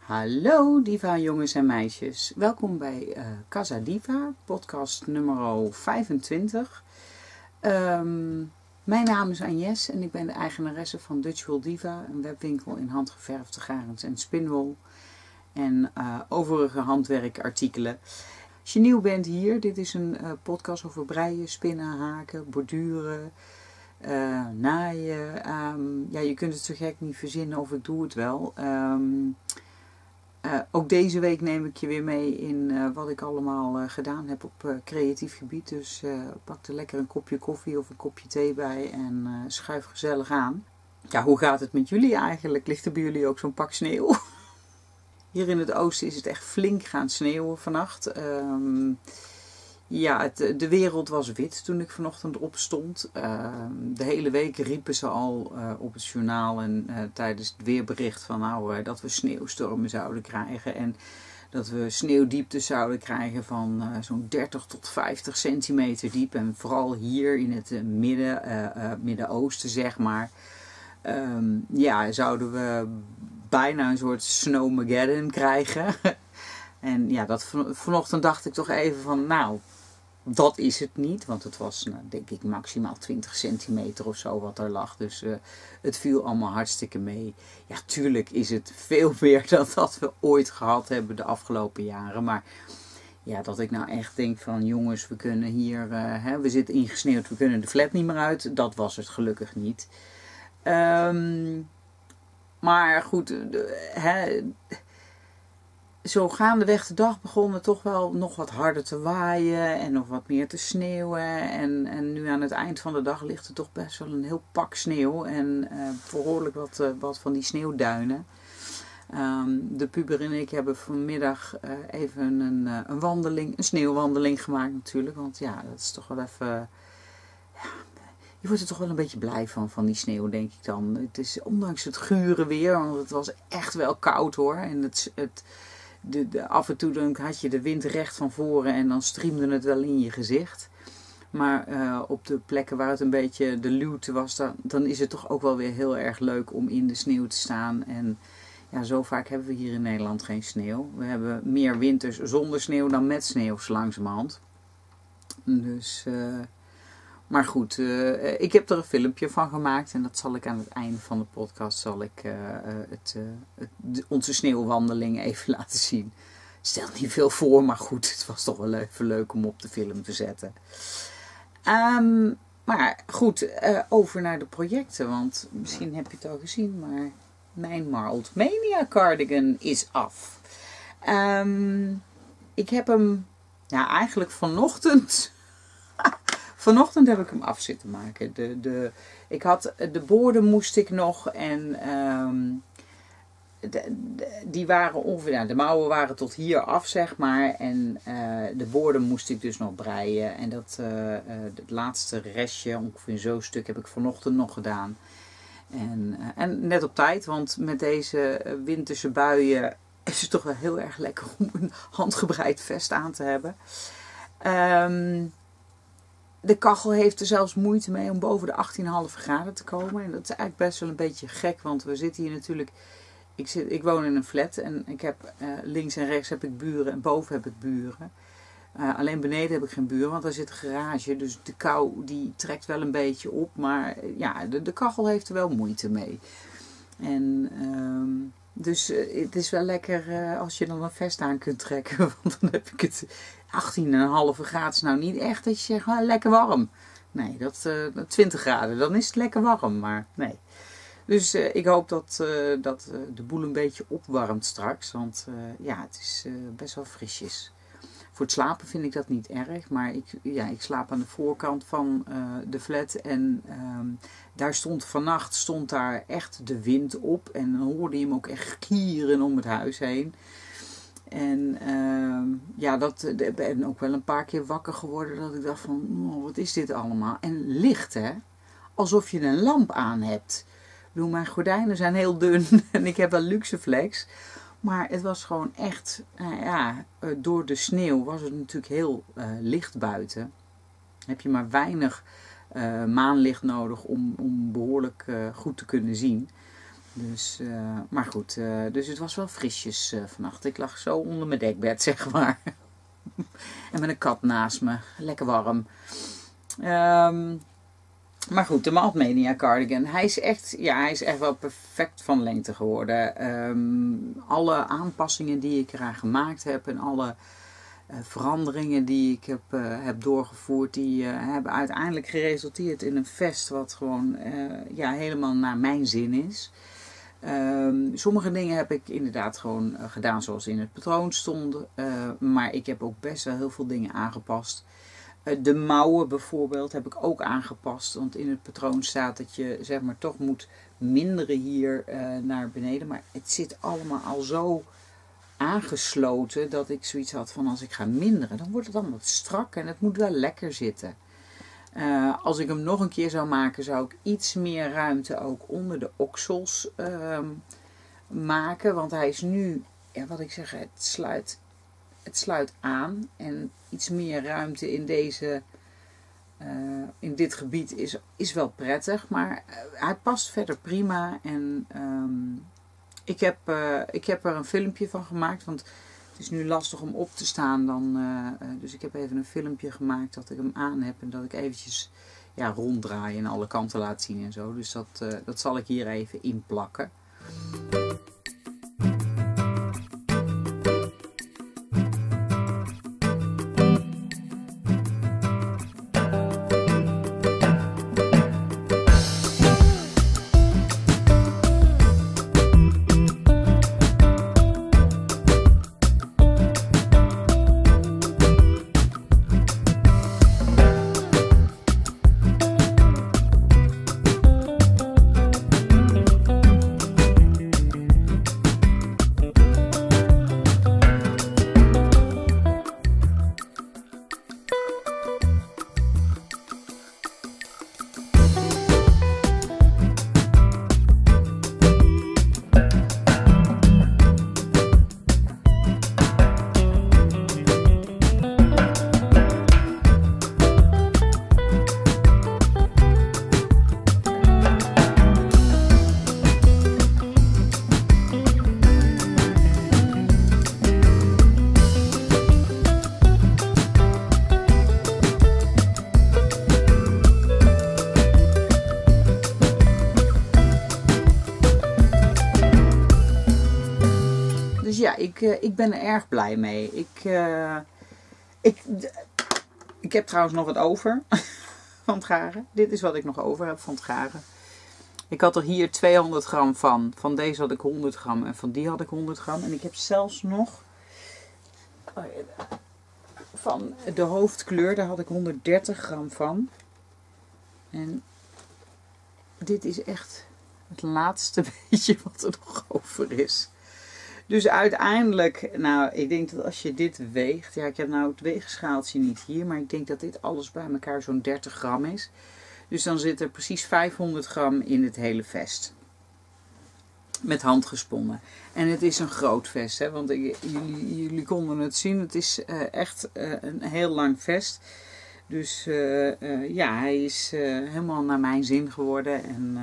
Hallo Diva jongens en meisjes, welkom bij Casa Diva, podcast nummer 25. Mijn naam is Agnes en ik ben de eigenaresse van Dutch Wool Diva, een webwinkel in handgeverfde garens en spinwol en overige handwerkartikelen. Als je nieuw bent hier, dit is een podcast over breien, spinnen, haken, borduren, naaien. Je kunt het zo gek niet verzinnen of ik doe het wel. Ook deze week neem ik je weer mee in wat ik allemaal gedaan heb op creatief gebied. Dus pak er lekker een kopje koffie of een kopje thee bij en schuif gezellig aan. Ja, hoe gaat het met jullie eigenlijk? Ligt er bij jullie ook zo'n pak sneeuw? Hier in het oosten is het echt flink gaan sneeuwen vannacht. De wereld was wit toen ik vanochtend opstond. De hele week riepen ze al op het journaal en tijdens het weerbericht van dat we sneeuwstormen zouden krijgen. En dat we sneeuwdieptes zouden krijgen van zo'n 30 tot 50 centimeter diep. En vooral hier in het Midden-Oosten zeg maar. Zouden we bijna een soort snowmageddon krijgen. En ja, vanochtend dacht ik toch even van dat is het niet, want het was denk ik maximaal 20 centimeter of zo wat er lag. Dus het viel allemaal hartstikke mee. Ja, tuurlijk is het veel meer dan dat we ooit gehad hebben de afgelopen jaren. Maar ja, dat ik nou echt denk van jongens, we kunnen hier, we zitten ingesneeuwd, we kunnen de flat niet meer uit. Dat was het gelukkig niet. Maar goed, zo gaandeweg de dag begon het toch wel nog wat harder te waaien en nog wat meer te sneeuwen. En nu aan het eind van de dag ligt er toch best wel een heel pak sneeuw en behoorlijk wat van die sneeuwduinen. De puber en ik hebben vanmiddag even een sneeuwwandeling gemaakt natuurlijk. Want ja, dat is toch wel even... Je wordt er toch wel een beetje blij van die sneeuw, denk ik dan. Het is ondanks het gure weer, want het was echt wel koud hoor. En af en toe dan had je de wind recht van voren en dan striemde het wel in je gezicht. Maar op de plekken waar het een beetje de luwte was, dan is het toch ook wel weer heel erg leuk om in de sneeuw te staan. En ja, zo vaak hebben we hier in Nederland geen sneeuw. We hebben meer winters zonder sneeuw dan met sneeuw, zo langzamerhand. Dus... Maar goed, ik heb er een filmpje van gemaakt en dat zal ik aan het einde van de podcast onze sneeuwwandeling even laten zien. Stelt niet veel voor, maar goed, het was toch wel even leuk om op de film te zetten. Maar goed, over naar de projecten, want misschien heb je het al gezien, maar mijn Marled Mania cardigan is af. Ik heb hem eigenlijk vanochtend... Vanochtend heb ik hem af zitten maken. De boorden moest ik nog en die waren ongeveer, de mouwen waren tot hier af zeg maar. En de boorden moest ik dus nog breien. En het laatste restje, ongeveer zo'n stuk, heb ik vanochtend nog gedaan. En net op tijd, want met deze winterse buien is het toch wel heel erg lekker om een handgebreid vest aan te hebben. De kachel heeft er zelfs moeite mee om boven de 18,5 graden te komen. En dat is eigenlijk best wel een beetje gek, want we zitten hier natuurlijk... Ik woon in een flat en ik heb links en rechts heb ik buren en boven heb ik buren. Alleen beneden heb ik geen buren, want daar zit een garage. Dus de kou die trekt wel een beetje op, maar ja, de kachel heeft er wel moeite mee. En... Dus het is wel lekker als je dan een vest aan kunt trekken. Want dan heb ik het 18,5 graden is nou niet echt dat je zegt lekker warm. Nee, 20 graden, dan is het lekker warm. Maar nee. Dus ik hoop dat de boel een beetje opwarmt straks. Want het is best wel frisjes. Voor het slapen vind ik dat niet erg. Maar ik slaap aan de voorkant van de flat. En daar vannacht daar echt de wind op. En dan hoorde je hem ook echt gieren om het huis heen. En ik ben ook wel een paar keer wakker geworden. Dat ik dacht van, wat is dit allemaal? En licht hè. Alsof je een lamp aan hebt. Ik bedoel, mijn gordijnen zijn heel dun. En ik heb wel Luxeflex. Maar het was gewoon echt, door de sneeuw was het natuurlijk heel licht buiten. Heb je maar weinig maanlicht nodig om behoorlijk goed te kunnen zien. Dus, maar goed, dus het was wel frisjes vannacht. Ik lag zo onder mijn dekbed, zeg maar. En met een kat naast me. Lekker warm. Maar goed, de Maltmania cardigan. Hij is echt wel perfect van lengte geworden. Alle aanpassingen die ik eraan gemaakt heb en alle veranderingen die ik heb doorgevoerd, die hebben uiteindelijk geresulteerd in een vest wat gewoon helemaal naar mijn zin is. Sommige dingen heb ik inderdaad gewoon gedaan zoals in het patroon stond. Maar ik heb ook best wel heel veel dingen aangepast. De mouwen bijvoorbeeld heb ik ook aangepast. Want in het patroon staat dat je zeg maar toch moet minderen hier naar beneden. Maar het zit allemaal al zo aangesloten dat ik zoiets had van als ik ga minderen, dan wordt het allemaal wat strak en het moet wel lekker zitten. Als ik hem nog een keer zou maken, zou ik iets meer ruimte ook onder de oksels maken. Want hij is nu, wat ik zeg, het sluit aan. En iets meer ruimte in dit gebied is wel prettig. Maar hij past verder prima. En ik heb er een filmpje van gemaakt. Want het is nu lastig om op te staan. Dus ik heb even een filmpje gemaakt dat ik hem aan heb. En dat ik eventjes ronddraai en alle kanten laat zien en zo. Dus dat zal ik hier even inplakken. Dus ja, ik ben er erg blij mee. Ik heb trouwens nog wat over van het garen. Dit is wat ik nog over heb van het garen. Ik had er hier 200 gram van. Van deze had ik 100 gram en van die had ik 100 gram. En ik heb zelfs nog van de hoofdkleur, daar had ik 130 gram van. En dit is echt het laatste beetje wat er nog over is. Dus uiteindelijk, nou, ik denk dat als je dit weegt, ja, ik heb nou het weegschaaltje niet hier, maar ik denk dat dit alles bij elkaar zo'n 30 gram is. Dus dan zit er precies 500 gram in het hele vest. Met hand gesponnen. En het is een groot vest, hè, want jullie konden het zien, het is echt een heel lang vest. Dus ja, hij is helemaal naar mijn zin geworden. En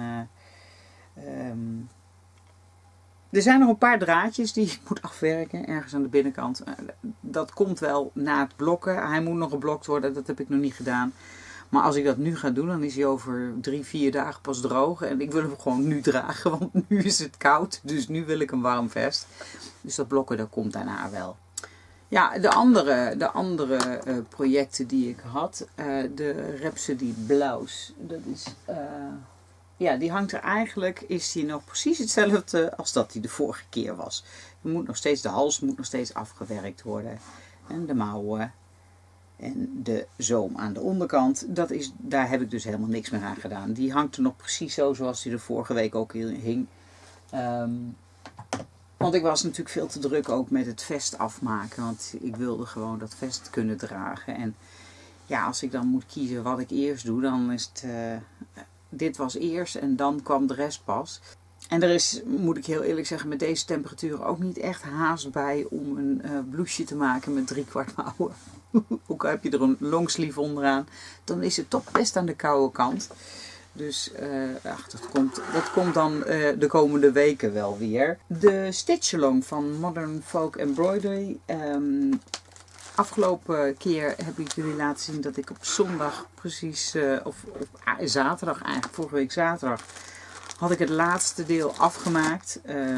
er zijn nog een paar draadjes die ik moet afwerken, ergens aan de binnenkant. Dat komt wel na het blokken. Hij moet nog geblokt worden, dat heb ik nog niet gedaan. Maar als ik dat nu ga doen, dan is hij over 3-4 dagen pas droog. En ik wil hem gewoon nu dragen, want nu is het koud. Dus nu wil ik een warm vest. Dus dat blokken, dat komt daarna wel. Ja, de andere projecten die ik had, de Rhapsody Blouse, dat is, ja, die hangt er eigenlijk, is die nog precies hetzelfde als dat die de vorige keer was. De hals moet nog steeds afgewerkt worden. En de mouwen en de zoom aan de onderkant, daar heb ik dus helemaal niks meer aan gedaan. Die hangt er nog precies zo zoals die de vorige week ook hing. Want ik was natuurlijk veel te druk ook met het vest afmaken. Want ik wilde gewoon dat vest kunnen dragen. En ja, als ik dan moet kiezen wat ik eerst doe, dan is het... dit was eerst en dan kwam de rest pas. En er is, moet ik heel eerlijk zeggen, met deze temperaturen ook niet echt haast bij om een blouseje te maken met 3/4 mouwen. Ook al heb je er een longsleeve onderaan, dan is het toch best aan de koude kant. Dus ach, dat komt dan de komende weken wel weer. De Stitch Along van Modern Folk Embroidery. Afgelopen keer heb ik jullie laten zien dat ik op zondag precies, of zaterdag eigenlijk, vorige week zaterdag, had ik het laatste deel afgemaakt.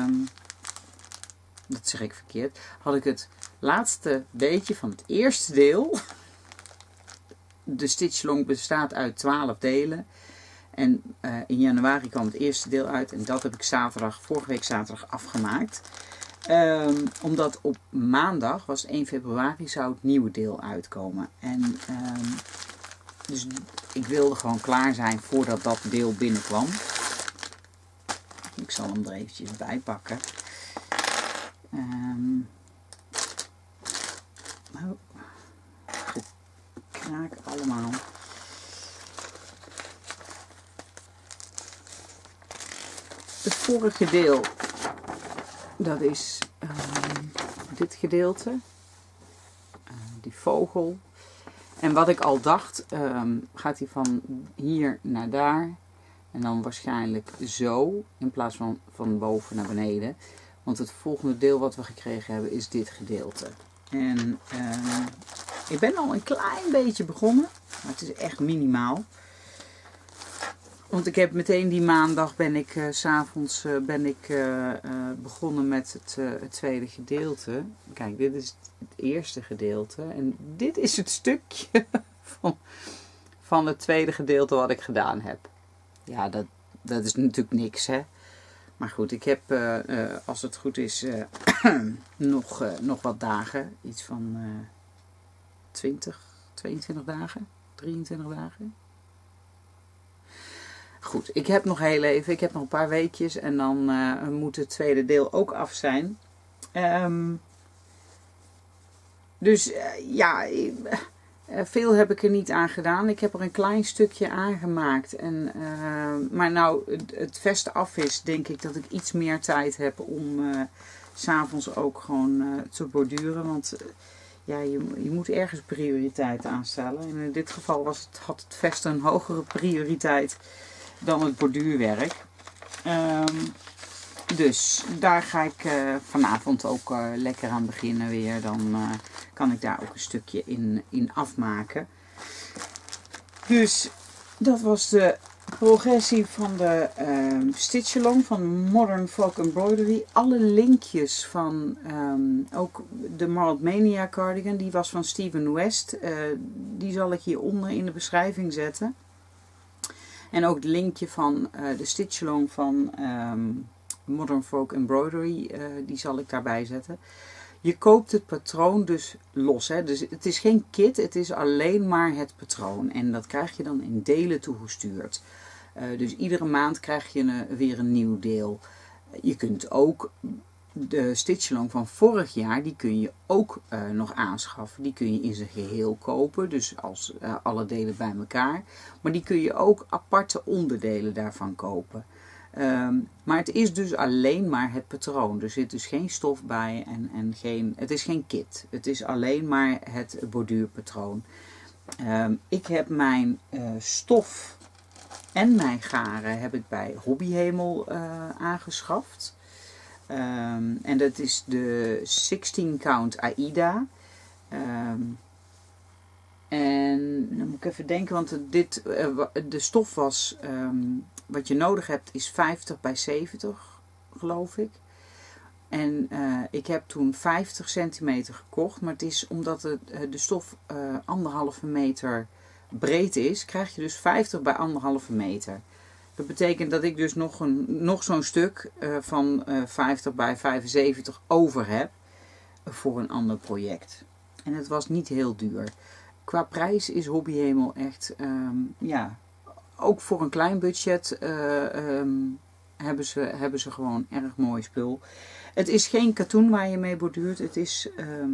Dat zeg ik verkeerd. Had ik het laatste beetje van het eerste deel. De Stitch Along bestaat uit 12 delen. En in januari kwam het eerste deel uit. En dat heb ik vorige week zaterdag afgemaakt. Omdat op maandag, was 1 februari, zou het nieuwe deel uitkomen. En dus ik wilde gewoon klaar zijn voordat dat deel binnenkwam. Ik zal hem er eventjes bij pakken. Gekraak allemaal. Het vorige deel, dat is dit gedeelte, die vogel. En wat ik al dacht, gaat hij van hier naar daar. En dan waarschijnlijk zo, in plaats van boven naar beneden. Want het volgende deel wat we gekregen hebben is dit gedeelte. En ik ben al een klein beetje begonnen, maar het is echt minimaal. Want ik heb meteen die maandag ben ik 's avonds begonnen met het tweede gedeelte. Kijk, dit is het eerste gedeelte. En dit is het stukje van het tweede gedeelte wat ik gedaan heb. Ja, dat is natuurlijk niks, hè. Maar goed, ik heb, als het goed is, nog wat dagen. Iets van 20, 22 dagen, 23 dagen. Goed, ik heb nog heel even, ik heb nog een paar weekjes en dan moet het tweede deel ook af zijn. Dus ja, veel heb ik er niet aan gedaan. Ik heb er een klein stukje aangemaakt. Maar nou het vest af is, denk ik dat ik iets meer tijd heb om 's avonds ook gewoon te borduren. Want ja, je moet ergens prioriteit aanstellen. En in dit geval had het vest een hogere prioriteit dan het borduurwerk. Dus daar ga ik vanavond ook lekker aan beginnen weer. Dan kan ik daar ook een stukje in afmaken. Dus dat was de progressie van de Stitch Along van Modern Folk Embroidery. Alle linkjes van ook de Marled Mania cardigan, die was van Steven West. Die zal ik hieronder in de beschrijving zetten. En ook het linkje van de Stitch Along van Modern Folk Embroidery, die zal ik daarbij zetten. Je koopt het patroon dus los. Hè? Dus het is geen kit, het is alleen maar het patroon. En dat krijg je dan in delen toegestuurd. Dus iedere maand krijg je weer een nieuw deel. Je kunt ook de Stitch Along van vorig jaar, die kun je ook nog aanschaffen. Die kun je in zijn geheel kopen, dus als alle delen bij elkaar. Maar die kun je ook aparte onderdelen daarvan kopen. Maar het is dus alleen maar het patroon. Er zit dus geen stof bij het is geen kit. Het is alleen maar het borduurpatroon. Ik heb mijn stof en mijn garen heb ik bij Hobbyhemel aangeschaft. En dat is de 16 count Aida. En dan moet ik even denken, want de stof was, wat je nodig hebt is 50 bij 70, geloof ik. En ik heb toen 50 centimeter gekocht, maar het is omdat de stof 1,5 meter breed is, krijg je dus 50 bij 1,5 meter. Dat betekent dat ik dus nog zo'n stuk van 50 bij 75 over heb voor een ander project. En het was niet heel duur. Qua prijs is Hobbyhemel echt, ja, ook voor een klein budget hebben ze gewoon erg mooi spul. Het is geen katoen waar je mee borduurt, het is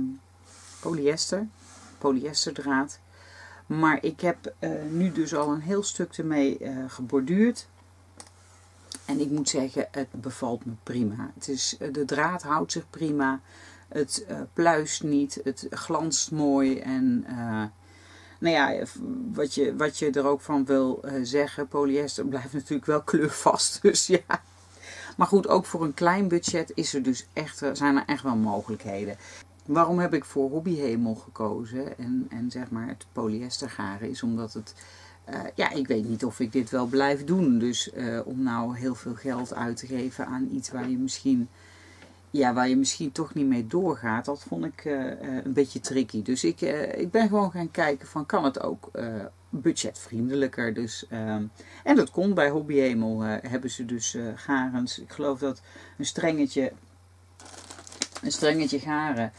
polyesterdraad. Maar ik heb nu dus al een heel stuk ermee geborduurd. En ik moet zeggen, het bevalt me prima. De draad houdt zich prima. Het pluist niet. Het glanst mooi. En Nou ja, wat je er ook van wil zeggen, polyester blijft natuurlijk wel kleurvast. Dus ja. Maar goed, ook voor een klein budget zijn er echt wel mogelijkheden. Waarom heb ik voor hobbyhemel gekozen en zeg maar het polyester garen is omdat het... ik weet niet of ik dit wel blijf doen. Dus om nou heel veel geld uit te geven aan iets waar je misschien toch niet mee doorgaat, dat vond ik een beetje tricky. Dus ik ben gewoon gaan kijken van kan het ook budgetvriendelijker. Dus, en dat kon bij Hobbyhemel hebben ze dus garens. Ik geloof dat een strengetje garen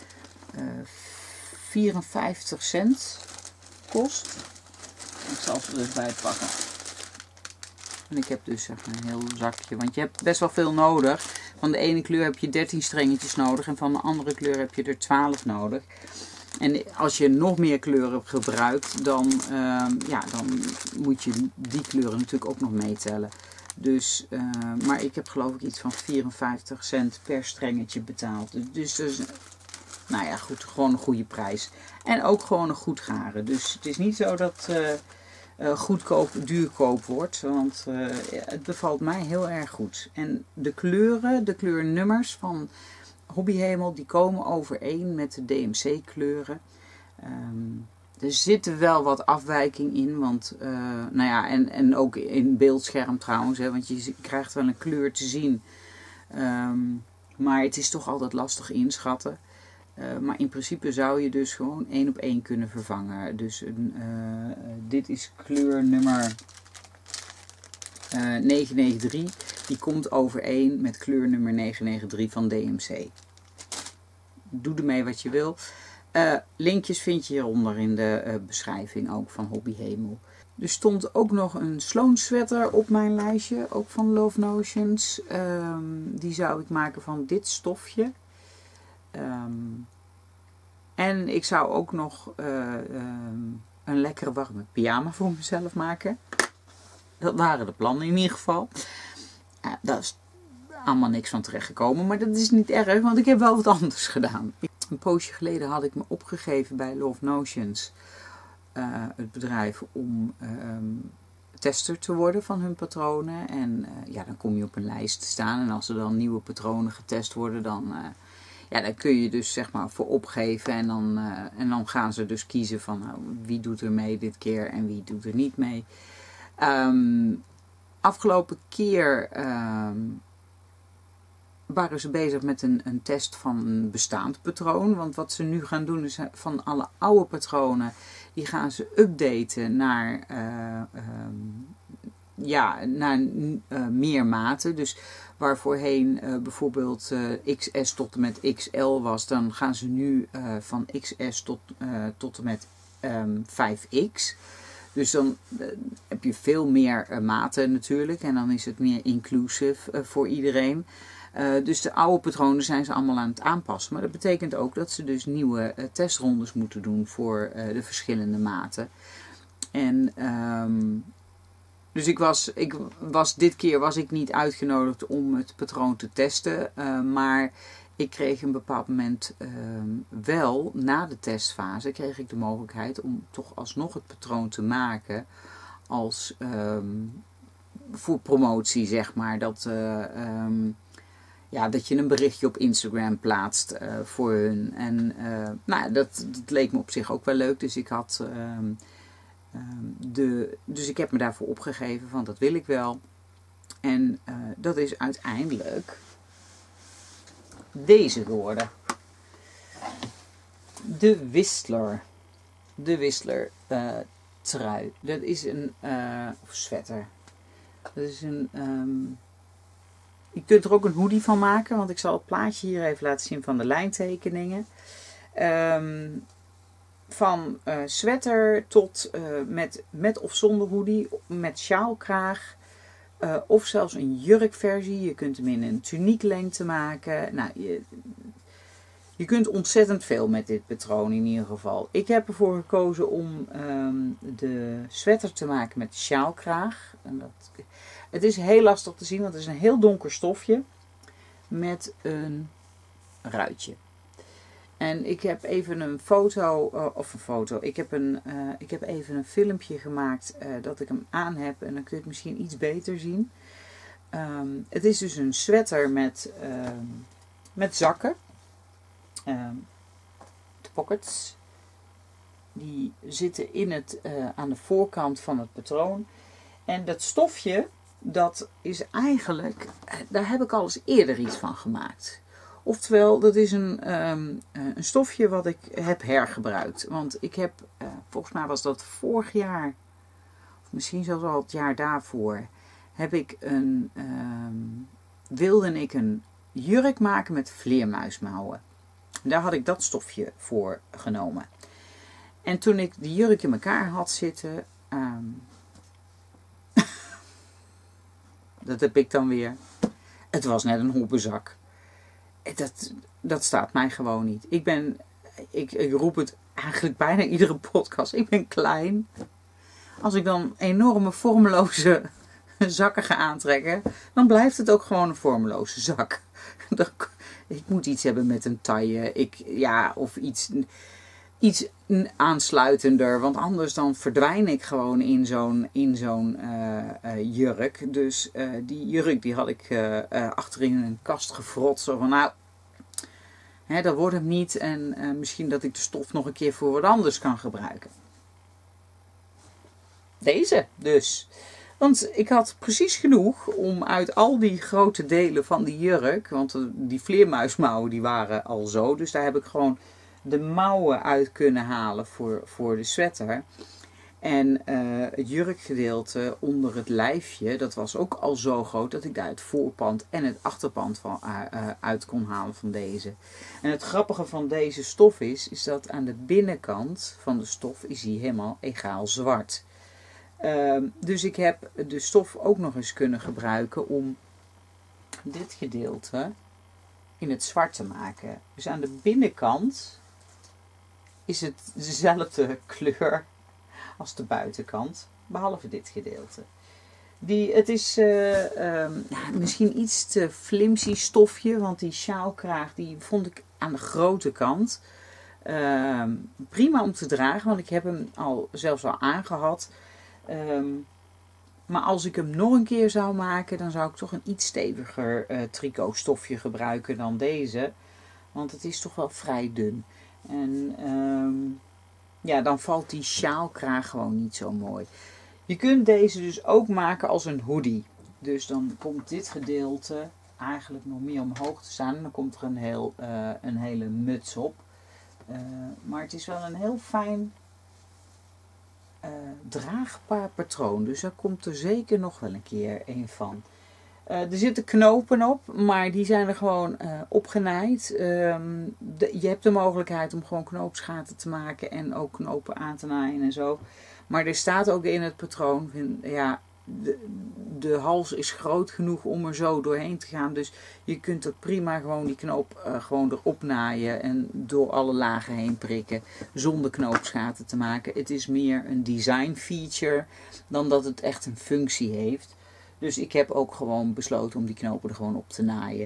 54 cent kost. Ik zal ze dus bij pakken. En ik heb dus zeg maar een heel zakje. Want je hebt best wel veel nodig. Van de ene kleur heb je 13 strengetjes nodig. En van de andere kleur heb je er 12 nodig. En als je nog meer kleuren gebruikt. Dan moet je die kleuren natuurlijk ook nog meetellen. Dus, maar ik heb geloof ik iets van 54 cent per strengetje betaald. Dus nou ja, goed, gewoon een goede prijs. En ook gewoon een goed garen. Dus het is niet zo dat goedkoop duurkoop wordt. Want het bevalt mij heel erg goed. En de kleurnummers van Hobbyhemel, die komen overeen met de DMC kleuren. Er zit wel wat afwijking in. Want, en ook in beeldscherm trouwens. Hè, want je krijgt wel een kleur te zien. Maar het is toch altijd lastig inschatten. Maar in principe zou je dus gewoon 1 op 1 kunnen vervangen. Dus dit is kleurnummer 993. Die komt overeen met kleurnummer 993 van DMC. Doe ermee wat je wil. Linkjes vind je hieronder in de beschrijving ook van Hobbyhemel. Er stond ook nog een Sloan sweater op mijn lijstje. Ook van Love Notions. Die zou ik maken van dit stofje. En ik zou ook nog een lekkere warme pyjama voor mezelf maken. Dat waren de plannen in ieder geval. Daar is allemaal niks van terechtgekomen. Maar dat is niet erg, want ik heb wel wat anders gedaan. Een poosje geleden had ik me opgegeven bij Love Notions. Het bedrijf om tester te worden van hun patronen. En dan kom je op een lijst te staan. En als er dan nieuwe patronen getest worden, dan kun je dus zeg maar voor opgeven. En dan gaan ze dus kiezen van wie doet er mee dit keer en wie doet er niet mee. Afgelopen keer waren ze bezig met een test van een bestaand patroon. Want wat ze nu gaan doen is van alle oude patronen, die gaan ze updaten naar meer maten. Dus waar voorheen bijvoorbeeld XS tot en met XL was, dan gaan ze nu van XS tot en met 5X. Dus dan heb je veel meer maten natuurlijk. En dan is het meer inclusive voor iedereen. Dus de oude patronen zijn ze allemaal aan het aanpassen. Maar dat betekent ook dat ze dus nieuwe testrondes moeten doen voor de verschillende maten. En dus dit keer was ik niet uitgenodigd om het patroon te testen. Maar ik kreeg een bepaald moment wel, na de testfase, kreeg ik de mogelijkheid om toch alsnog het patroon te maken als voor promotie, zeg maar. Dat je een berichtje op Instagram plaatst voor hun. En dat leek me op zich ook wel leuk. Dus ik had dus ik heb me daarvoor opgegeven van dat wil ik wel. En dat is uiteindelijk deze geworden. De Whistler. De Whistler trui. Dat is een of sweater. Dat is een je kunt er ook een hoodie van maken, want ik zal het plaatje hier even laten zien van de lijntekeningen. Van sweater tot met of zonder hoodie, met sjaalkraag. Of zelfs een jurkversie. Je kunt hem in een tunieklengte maken. Nou, je kunt ontzettend veel met dit patroon in ieder geval. Ik heb ervoor gekozen om de sweater te maken met sjaalkraag. En het is heel lastig te zien, want het is een heel donker stofje met een ruitje. En ik heb even een foto, ik heb even een filmpje gemaakt dat ik hem aan heb. En dan kun je het misschien iets beter zien. Het is dus een sweater met zakken. De pockets. Die zitten aan de voorkant van het patroon. En dat stofje, dat is eigenlijk, daar heb ik al eens eerder iets van gemaakt. Oftewel, dat is een stofje wat ik heb hergebruikt. Want ik heb, volgens mij was dat vorig jaar, of misschien zelfs al het jaar daarvoor, wilde ik een jurk maken met vleermuismouwen. Daar had ik dat stofje voor genomen. En toen ik die jurk in elkaar had zitten, dat heb ik dan weer. Het was net een hoepenzak. Dat staat mij gewoon niet. Ik roep het eigenlijk bijna iedere podcast. Ik ben klein. Als ik dan enorme vormeloze zakken ga aantrekken, dan blijft het ook gewoon een vormeloze zak. Ik moet iets hebben met een taille. Of iets aansluitender. Want anders dan verdwijn ik gewoon in zo'n jurk. Dus die jurk die had ik achterin een kast gefrot. Zo van dat wordt hem niet. En misschien dat ik de stof nog een keer voor wat anders kan gebruiken. Deze dus. Want ik had precies genoeg om uit al die grote delen van die jurk. Want die vleermuismouwen die waren al zo. Dus daar heb ik gewoon de mouwen uit kunnen halen voor de sweater. En het jurkgedeelte onder het lijfje, dat was ook al zo groot dat ik daar het voorpand en het achterpand van uit kon halen van deze. En het grappige van deze stof is dat aan de binnenkant van de stof is die helemaal egaal zwart. Dus ik heb de stof ook nog eens kunnen gebruiken om dit gedeelte in het zwart te maken. Dus aan de binnenkant is het dezelfde kleur als de buitenkant, behalve dit gedeelte. Het is misschien iets te flimsy stofje, want die sjaalkraag die vond ik aan de grote kant. Prima om te dragen, want ik heb hem zelfs al aangehad. Maar als ik hem nog een keer zou maken, dan zou ik toch een iets steviger tricotstofje gebruiken dan deze. Want het is toch wel vrij dun. En dan valt die sjaalkraag gewoon niet zo mooi. Je kunt deze dus ook maken als een hoodie. Dus dan komt dit gedeelte eigenlijk nog meer omhoog te staan. En dan komt er een hele muts op. Maar het is wel een heel fijn draagbaar patroon. Dus daar komt er zeker nog wel een keer een van. Er zitten knopen op, maar die zijn er gewoon opgenaaid. Je hebt de mogelijkheid om gewoon knoopsgaten te maken en ook knopen aan te naaien en zo. Maar er staat ook in het patroon, de hals is groot genoeg om er zo doorheen te gaan. Dus je kunt er prima gewoon die knoop gewoon erop naaien en door alle lagen heen prikken zonder knoopsgaten te maken. Het is meer een design feature dan dat het echt een functie heeft. Dus ik heb ook gewoon besloten om die knopen er gewoon op te naaien.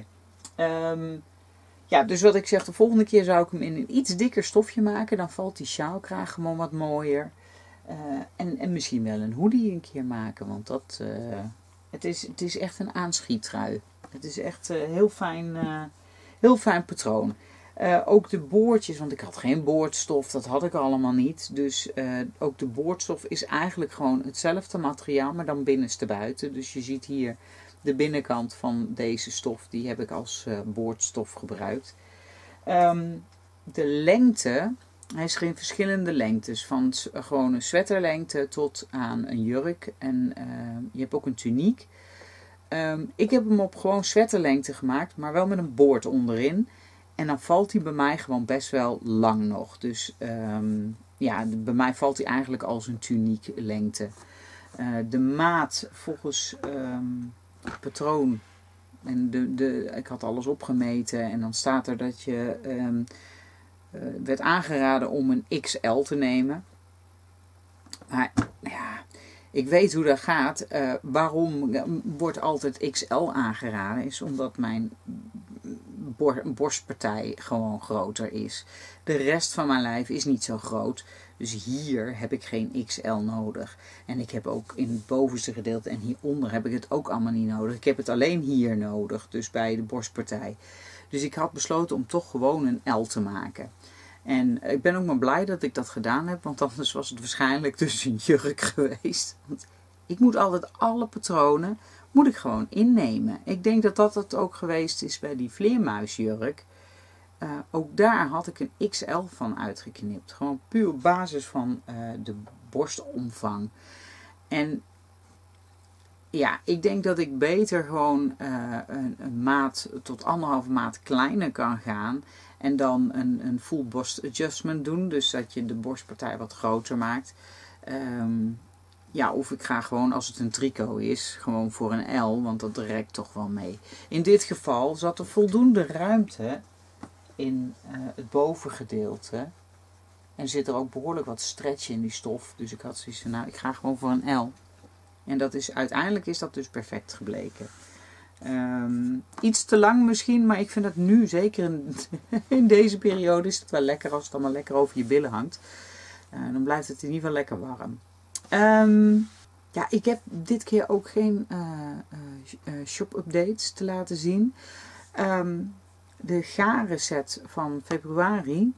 Dus wat ik zeg, de volgende keer zou ik hem in een iets dikker stofje maken. Dan valt die sjaalkraag gewoon wat mooier. En misschien wel een hoodie een keer maken. Want het is echt een aanschiettrui. Het is echt heel fijn patroon. Ook de boordjes, want ik had geen boordstof, dat had ik allemaal niet. Dus ook de boordstof is eigenlijk gewoon hetzelfde materiaal, maar dan binnenstebuiten. Dus je ziet hier de binnenkant van deze stof, die heb ik als boordstof gebruikt. De lengte, hij is in verschillende lengtes, van gewoon een sweaterlengte tot aan een jurk. En je hebt ook een tuniek. Ik heb hem op gewoon sweaterlengte gemaakt, maar wel met een boord onderin. En dan valt hij bij mij gewoon best wel lang nog. Dus bij mij valt hij eigenlijk als een tuniek lengte. De maat volgens het patroon. En ik had alles opgemeten. En dan staat er dat je werd aangeraden om een XL te nemen. Maar ik weet hoe dat gaat. Waarom wordt altijd XL aangeraden? Is omdat mijn borstpartij gewoon groter is. De rest van mijn lijf is niet zo groot. Dus hier heb ik geen XL nodig. En ik heb ook in het bovenste gedeelte en hieronder heb ik het ook allemaal niet nodig. Ik heb het alleen hier nodig, dus bij de borstpartij. Dus ik had besloten om toch gewoon een L te maken. En ik ben ook maar blij dat ik dat gedaan heb, want anders was het waarschijnlijk dus een jurk geweest. Want ik moet altijd alle patronen moet ik gewoon innemen. Ik denk dat dat het ook geweest is bij die vleermuisjurk. Ook daar had ik een XL van uitgeknipt. Gewoon puur op basis van de borstomvang. En ja, ik denk dat ik beter gewoon een maat tot 1,5 maat kleiner kan gaan. En dan een full borst adjustment doen. Dus dat je de borstpartij wat groter maakt. Ja, of ik ga gewoon, als het een tricot is, gewoon voor een L. Want dat rekt toch wel mee. In dit geval zat er voldoende ruimte in het bovengedeelte. En zit er ook behoorlijk wat stretch in die stof. Dus ik had zoiets van, nou, ik ga gewoon voor een L. En dat is, uiteindelijk is dat dus perfect gebleken. Iets te lang misschien, maar ik vind dat nu, zeker in deze periode, is het wel lekker als het allemaal lekker over je billen hangt. Dan blijft het in ieder geval lekker warm. Ja, ik heb dit keer ook geen shop-updates te laten zien. De garen set van februari,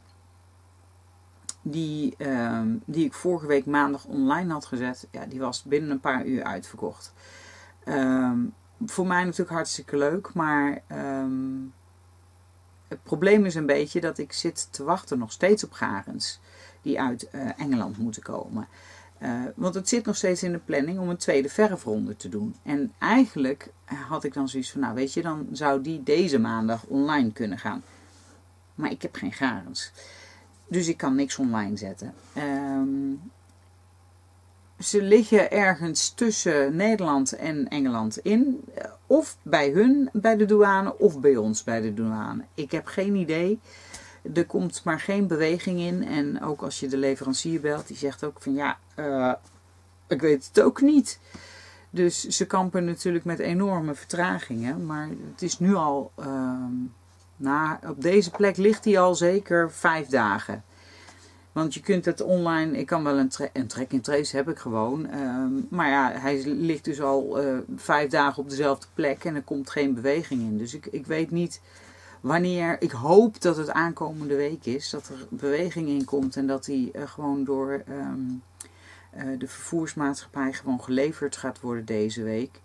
die ik vorige week maandag online had gezet, ja, die was binnen een paar uur uitverkocht. Voor mij natuurlijk hartstikke leuk, maar het probleem is een beetje dat ik zit te wachten nog steeds op garens die uit Engeland moeten komen. Want het zit nog steeds in de planning om een tweede verfronde te doen. En eigenlijk had ik dan zoiets van, nou weet je, dan zou die deze maandag online kunnen gaan. Maar ik heb geen garens. Dus ik kan niks online zetten. Ze liggen ergens tussen Nederland en Engeland in. Of bij hun bij de douane of bij ons bij de douane. Ik heb geen idee. Er komt maar geen beweging in. En ook als je de leverancier belt, die zegt ook van ja, ik weet het ook niet. Dus ze kampen natuurlijk met enorme vertragingen. Maar het is nu al, op deze plek ligt hij al zeker 5 dagen. Want je kunt het online, ik kan wel een track and trace heb ik gewoon. Maar ja, hij ligt dus al 5 dagen op dezelfde plek en er komt geen beweging in. Dus ik weet niet wanneer, ik hoop dat het aankomende week is, dat er beweging in komt en dat die gewoon door de vervoersmaatschappij gewoon geleverd gaat worden deze week.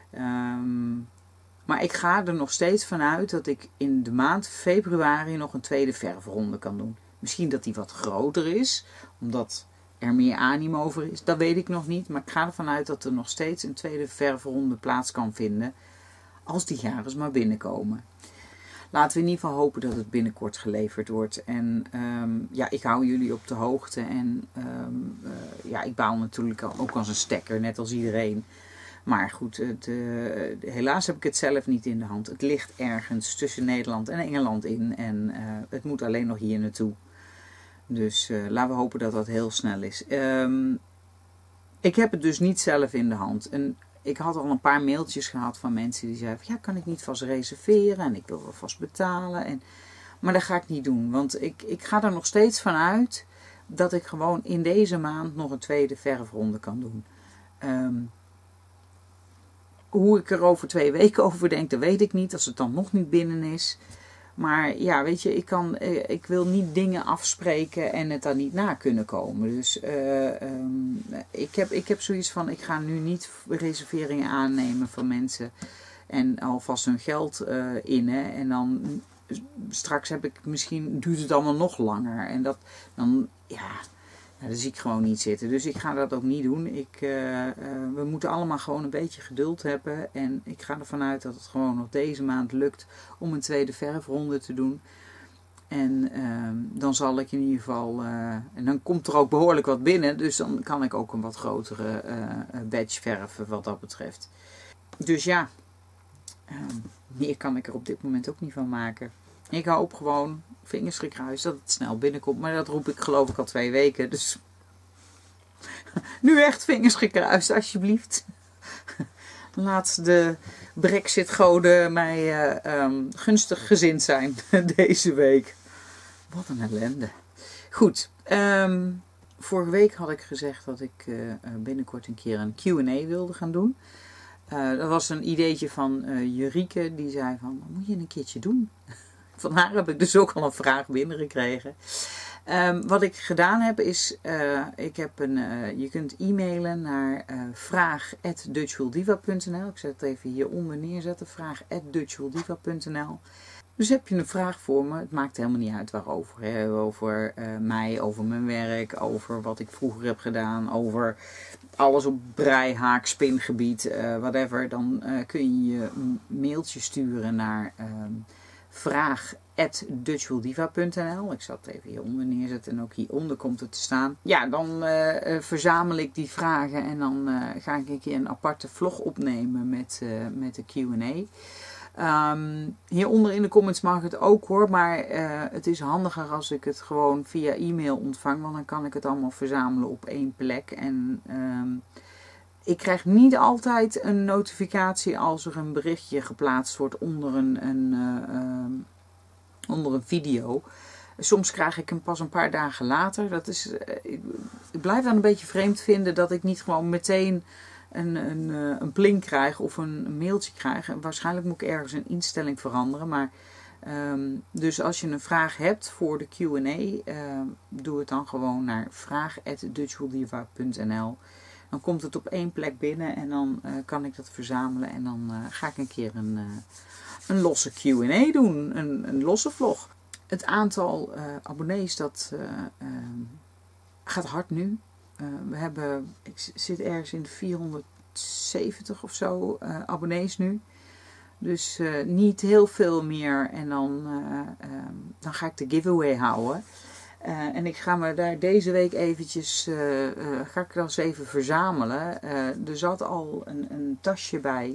Maar ik ga er nog steeds vanuit dat ik in de maand februari nog een tweede verfronde kan doen. Misschien dat die wat groter is, omdat er meer animo over is. Dat weet ik nog niet, maar ik ga ervan uit dat er nog steeds een tweede verfronde plaats kan vinden. Als die garens maar binnenkomen. Laten we in ieder geval hopen dat het binnenkort geleverd wordt. En ja, ik hou jullie op de hoogte. En ja, ik baal natuurlijk ook als een stekker, net als iedereen. Maar goed, helaas heb ik het zelf niet in de hand. Het ligt ergens tussen Nederland en Engeland in. En het moet alleen nog hier naartoe. Dus laten we hopen dat dat heel snel is. Ik heb het dus niet zelf in de hand. En ik had al een paar mailtjes gehad van mensen die zeiden van, ja, kan ik niet vast reserveren en ik wil wel vast betalen. Maar dat ga ik niet doen, want ik ga er nog steeds van uit dat ik gewoon in deze maand nog een tweede verfronde kan doen. Hoe ik er over 2 weken over denk, dat weet ik niet, als het dan nog niet binnen is. Maar ja, weet je, ik wil niet dingen afspreken en het dan niet na kunnen komen. Dus ik heb zoiets van, ik ga nu niet reserveringen aannemen van mensen. En alvast hun geld innen. En dan straks duurt het allemaal nog langer. En dat zie ik gewoon niet zitten. Dus ik ga dat ook niet doen. We moeten allemaal gewoon een beetje geduld hebben. En ik ga ervan uit dat het gewoon nog deze maand lukt om een tweede verfronde te doen. En dan zal ik in ieder geval... en dan komt er ook behoorlijk wat binnen. Dus dan kan ik ook een wat grotere batch verven wat dat betreft. Dus ja, meer kan ik er op dit moment ook niet van maken. Ik hoop gewoon, vingers gekruist, dat het snel binnenkomt. Maar dat roep ik geloof ik al 2 weken. Dus nu echt vingers gekruist, alsjeblieft. Laat de Brexit-goden mij gunstig gezind zijn deze week. Wat een ellende. Goed, vorige week had ik gezegd dat ik binnenkort een keer een Q&A wilde gaan doen. Dat was een ideetje van Jurike, die zei van, dat moet je een keertje doen. Van haar heb ik dus ook al een vraag binnengekregen. Wat ik gedaan heb is, je kunt e-mailen naar vraag@dutchwilldiva.nl. Ik zet het even hieronder neerzetten, vraag@dutchwilldiva.nl. Dus heb je een vraag voor me, het maakt helemaal niet uit waarover. Hè? Over mij, over mijn werk, over wat ik vroeger heb gedaan, over alles op brei, haak, spingebied, whatever. Dan kun je een mailtje sturen naar vraag@dutchwilldiva.nl. Ik zal het even hieronder neerzetten en ook hieronder komt het te staan. Ja, dan verzamel ik die vragen en dan ga ik een keer een aparte vlog opnemen met de Q&A. Hieronder in de comments mag het ook hoor, maar het is handiger als ik het gewoon via e-mail ontvang, want dan kan ik het allemaal verzamelen op één plek. En ik krijg niet altijd een notificatie als er een berichtje geplaatst wordt onder een video. Soms krijg ik hem pas een paar dagen later. Dat is, ik blijf dan een beetje vreemd vinden dat ik niet gewoon meteen een plink krijg of een mailtje krijg. En waarschijnlijk moet ik ergens een instelling veranderen. Maar dus als je een vraag hebt voor de Q&A, doe het dan gewoon naar vraag@dutchwilldiva.nl. Dan komt het op één plek binnen en dan kan ik dat verzamelen. En dan ga ik een keer een losse Q&A doen, een losse vlog. Het aantal abonnees dat gaat hard nu. Ik zit ergens in de 470 of zo abonnees nu. Dus niet heel veel meer. En dan ga ik de giveaway houden. En ik ga me daar deze week eventjes, ga ik dat eens even verzamelen. Er zat al een tasje bij,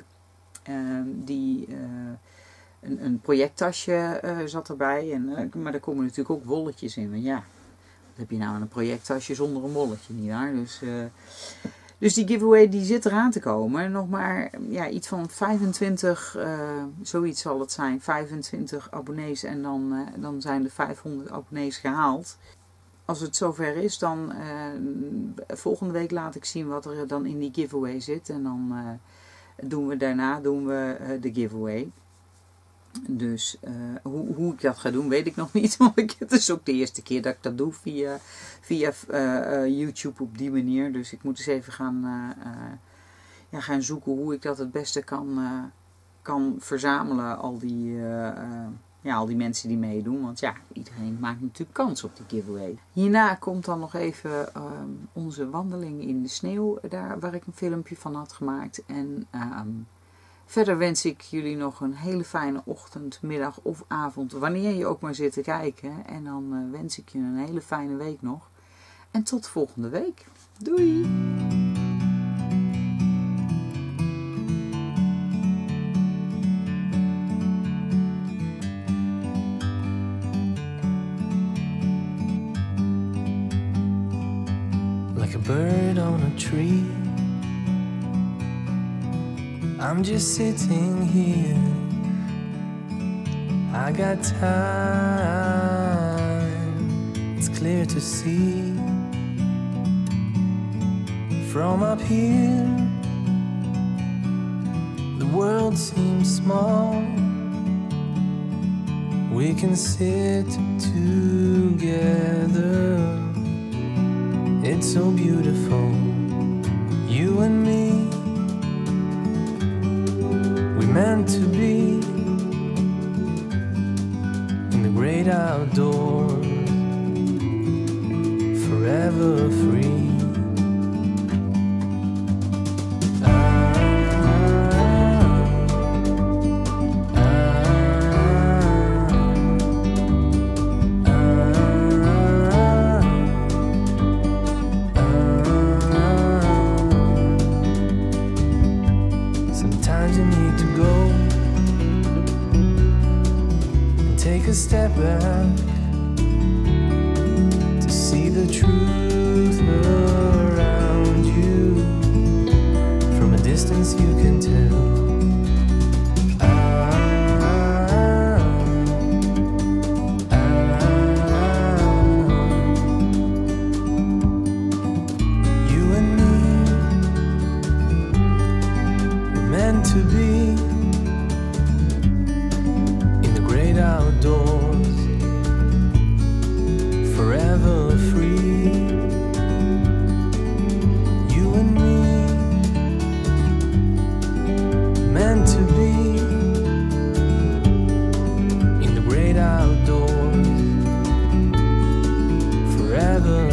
een projecttasje zat erbij. Maar daar komen natuurlijk ook wolletjes in. Want ja, wat heb je nou een projecttasje zonder een wolletje, nietwaar? Dus die giveaway die zit eraan te komen. Nog maar iets van 25, zoiets zal het zijn, 25 abonnees en dan zijn de 500 abonnees gehaald. Als het zover is, dan volgende week laat ik zien wat er dan in die giveaway zit. En dan doen we de giveaway. Dus hoe ik dat ga doen weet ik nog niet. Want het is ook de eerste keer dat ik dat doe via YouTube op die manier. Dus ik moet eens even gaan zoeken hoe ik dat het beste kan verzamelen. Al die mensen die meedoen. Want ja, iedereen maakt natuurlijk kans op die giveaway. Hierna komt dan nog even onze wandeling in de sneeuw. Daar waar ik een filmpje van had gemaakt. En verder wens ik jullie nog een hele fijne ochtend, middag of avond. Wanneer je ook maar zit te kijken. En dan wens ik je een hele fijne week nog. En tot volgende week. Doei! Like a bird on a tree, I'm just sitting here. I got time, it's clear to see. From up here, the world seems small. We can sit together. It's so beautiful, you and me. We meant to be in the great outdoors, forever free. Take a step back to see the truth around you. From a distance you can tell outdoors forever.